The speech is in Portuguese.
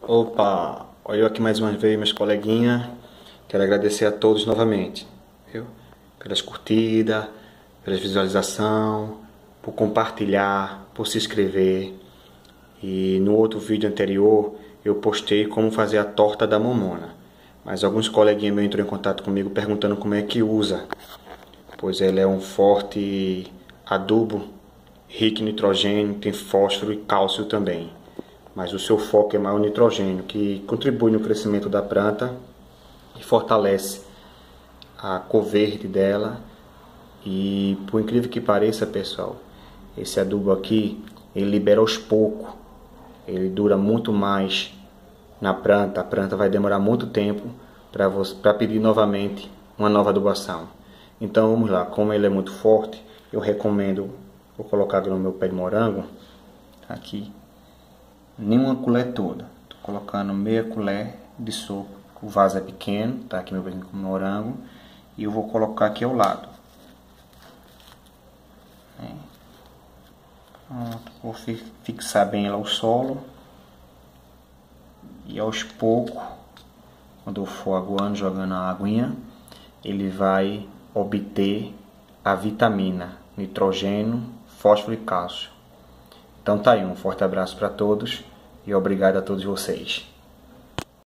Opa, olha eu aqui mais uma vez, meus coleguinhas. Quero agradecer a todos novamente, viu? Pelas curtidas, pela visualização, por compartilhar, por se inscrever. E no outro vídeo anterior eu postei como fazer a torta da mamona. Mas alguns coleguinhas meus entrou em contato comigo perguntando como é que usa. Pois ela é um forte adubo, rico em nitrogênio, tem fósforo e cálcio também. Mas o seu foco é mais o nitrogênio, que contribui no crescimento da planta e fortalece a cor verde dela. E por incrível que pareça, pessoal, esse adubo aqui, ele libera aos poucos, ele dura muito mais na planta, a planta vai demorar muito tempo para pedir novamente uma nova adubação. Então vamos lá, como ele é muito forte, eu recomendo, vou colocar aqui no meu pé de morango, aqui, nenhuma colher toda, estou colocando meia colher de sopa, o vaso é pequeno, tá aqui meu pé de morango, e eu vou colocar aqui ao lado. Pronto, vou fixar bem ela ao solo, e aos poucos, quando eu for aguando, jogando a aguinha, ele vai obter a vitamina, nitrogênio, fósforo e cálcio. Então tá aí, um forte abraço para todos e obrigado a todos vocês.